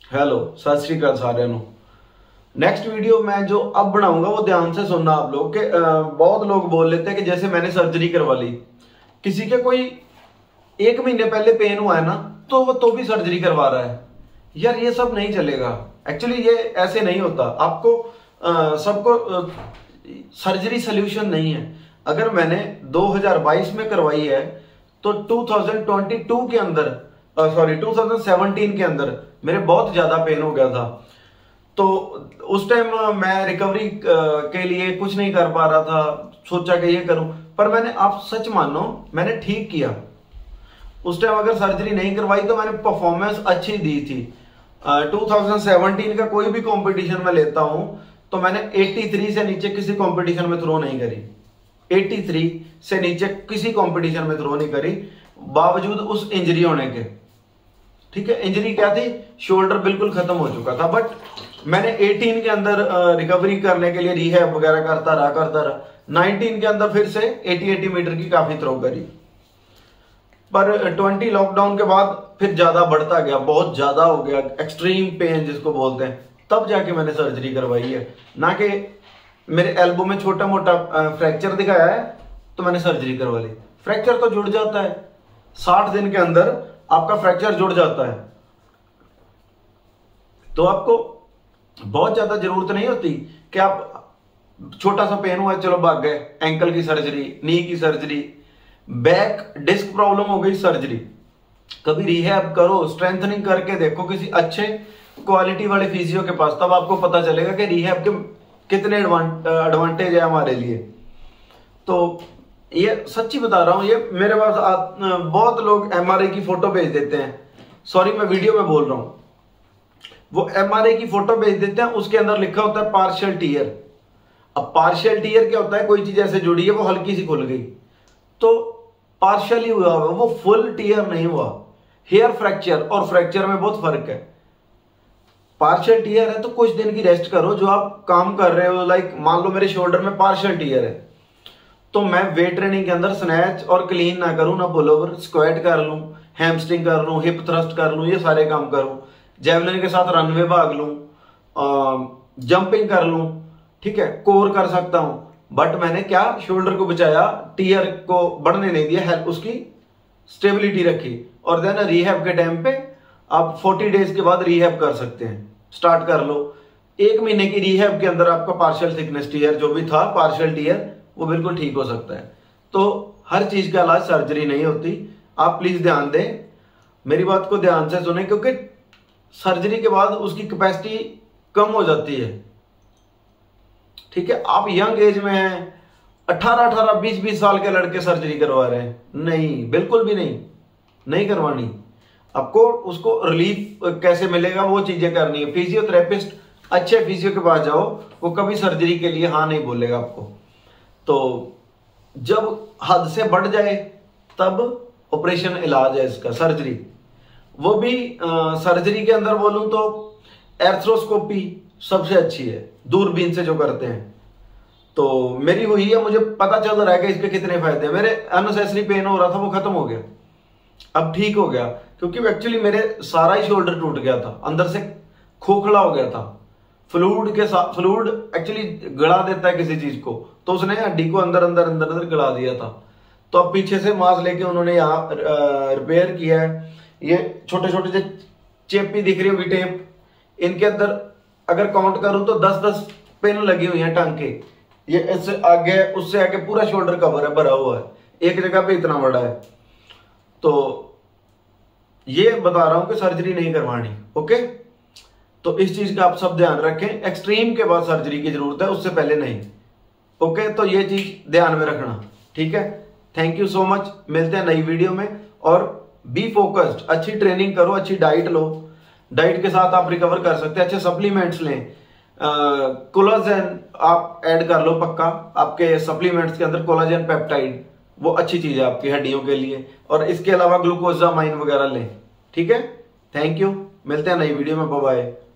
Hello, सत श्री अकाल साਰਿਆਂ ਨੂੰ। नेक्स्ट वीडियो मैं जो अब बनाऊंगा वो ध्यान से सुनना आप लोग के। बहुत लोग बोल लेते हैं कि जैसे मैंने सर्जरी करवा ली, किसी के कोई 1 महीने पहले पेन हुआ है ना, तो वो तो भी सर्जरी करवा रहा है। यार ये सब नहीं चलेगा। एक्चुअली ये ऐसे नहीं होता। आपको सबको सर्जरी सोल्यूशन नहीं है। अगर मैंने 2022 में करवाई है तो 2022 के अंदर 2017 के अंदर मेरे बहुत ज्यादा पेन हो गया था। तो उस टाइम मैं रिकवरी के लिए कुछ नहीं कर पा रहा था, सोचा कि ये करूं, पर मैंने, आप सच मानो, मैंने ठीक किया। उस टाइम अगर सर्जरी नहीं करवाई तो मैंने परफॉर्मेंस अच्छी दी थी। 2017 का कोई भी कंपटीशन में लेता हूं तो मैंने 83 से नीचे किसी कंपटीशन में थ्रो नहीं करी। 83 से नीचे किसी कंपटीशन में थ्रो नहीं करी, बावजूद उस इंजरी होने के। ठीक है, इंजरी क्या थी? शोल्डर बिल्कुल खत्म हो चुका था। बट मैंने 18 के अंदर रिकवरी करने के लिए रिहैब वगैरह करता रहा। 19 के अंदर फिर से 80 मीटर की काफी थ्रो करी। पर 20 लॉकडाउन के बाद फिर ज्यादा बढ़ता गया, बहुत ज्यादा हो गया, एक्सट्रीम पेन जिसको बोलते हैं। तब जाके मैंने सर्जरी करवाई है, ना कि मेरे एल्बो में छोटा मोटा फ्रैक्चर दिखाया है तो मैंने सर्जरी करवा ली। फ्रैक्चर तो जुड़ जाता है, 60 दिन के अंदर आपका फ्रैक्चर जुड़ जाता है। तो आपको बहुत ज्यादा जरूरत नहीं होती कि आप छोटा सा पेन हुआ चलो भाग गए, एंकल की सर्जरी, नी की सर्जरी, बैक डिस्क प्रॉब्लम हो गई सर्जरी। कभी रिहैब करो, स्ट्रेंथनिंग करके देखो किसी अच्छे क्वालिटी वाले फिजियो के पास, तब आपको पता चलेगा कि रिहैब के कितने एडवांटेज है हमारे लिए। तो ये सच्ची बता रहा हूं, ये मेरे पास बहुत लोग एमआरआई की फोटो भेज देते हैं। सॉरी, मैं वीडियो में बोल रहा हूं। वो एमआरआई की फोटो भेज देते हैं, उसके अंदर लिखा होता है पार्शियल टीयर। अब पार्शियल टीयर क्या होता है? कोई चीज ऐसे जुड़ी है, वो हल्की सी खुल गई तो पार्शियल ही हुआ, वो फुल टीयर नहीं हुआ। हेयर फ्रैक्चर और फ्रैक्चर में बहुत फर्क है। पार्शियल टीयर है तो कुछ दिन की रेस्ट करो, जो आप काम कर रहे हो। लाइक मान लो मेरे शोल्डर में पार्शियल टीयर है तो मैं वेट ट्रेनिंग के अंदर स्नैच और क्लीन ना करूं, ना पुल ओवर, स्क्वाट कर लूं, हैमस्ट्रिंग कर लूं, हिप थ्रस्ट कर लूं, ये सारे काम करूं, जेवलिन के साथ रनवे भाग लूं, जंपिंग कर लूं, ठीक है, कोर कर सकता हूं। बट मैंने क्या, शोल्डर को बचाया, टीयर को बढ़ने नहीं दिया, हेल्प उसकी स्टेबिलिटी रखी। और देन रिहैब के टाइम पे आप 40 डेज के बाद रिहैब कर सकते हैं, स्टार्ट कर लो। 1 महीने की रिहैब के अंदर आपका पार्शियल थिकनेस टीयर जो भी था, पार्शियल टीयर, वो बिल्कुल ठीक हो सकता है। तो हर चीज का इलाज सर्जरी नहीं होती। आप प्लीज ध्यान दें, मेरी बात को ध्यान से सुने, क्योंकि सर्जरी के बाद उसकी कैपेसिटी कम हो जाती है। ठीक है, आप यंग एज में हैं, 18 20 साल के लड़के सर्जरी करवा रहे हैं, नहीं, बिल्कुल भी नहीं करवानी। आपको उसको रिलीफ कैसे मिलेगा वो चीजें करनी है। फिजियोथेरेपिस्ट, अच्छे फिजियो के पास जाओ, वो कभी सर्जरी के लिए हाँ नहीं बोलेगा आपको। तो जब हद से बढ़ जाए तब ऑपरेशन इलाज है इसका, सर्जरी। वो भी सर्जरी के अंदर बोलूं तो एर्थ्रोस्कोपी सबसे अच्छी है, दूरबीन से जो करते हैं। तो मेरी हुई है, मुझे पता चल रहा है कि इसके कितने फायदे हैं। मेरे अननेसेसरी पेन हो रहा था, वो खत्म हो गया, अब ठीक हो गया, क्योंकि एक्चुअली मेरे सारा ही शोल्डर टूट गया था, अंदर से खोखला हो गया था। फ्लूइड के साथ, फ्लूइड एक्चुअली गला देता है किसी चीज को, तो उसने हड्डी को अंदर गला दिया था। तो अब पीछे से मांस लेके उन्होंने यहाँ रिपेयर किया है। ये छोटे छोटे जो चेपी दिख रही होगी टेप, इनके अंदर अगर काउंट करूं तो 10 पिन लगी हुई है टांग के। ये इससे आगे उससे आगे पूरा शोल्डर कवर है, भरा हुआ है, एक जगह पे इतना बड़ा है। तो ये बता रहा हूं कि सर्जरी नहीं करवानी। ओके, तो इस चीज का आप सब ध्यान रखें। एक्सट्रीम के बाद सर्जरी की जरूरत है, उससे पहले नहीं। ओके, तो ये चीज ध्यान में रखना, ठीक है। थैंक यू सो मच, मिलते हैं नई वीडियो में। और बी फोकस्ड, अच्छी ट्रेनिंग करो, अच्छी डाइट लो, डाइट के साथ आप रिकवर कर सकते हैं। अच्छे सप्लीमेंट्स लें, कोलाजन आप ऐड कर लो पक्का आपके सप्लीमेंट्स के अंदर, कोलाजन पेप्टाइड, वो अच्छी चीज है आपकी हड्डियों के लिए। और इसके अलावा ग्लूकोजामाइन वगैरह लें, ठीक है। थैंक यू, मिलते हैं नई वीडियो में, बाय बाय।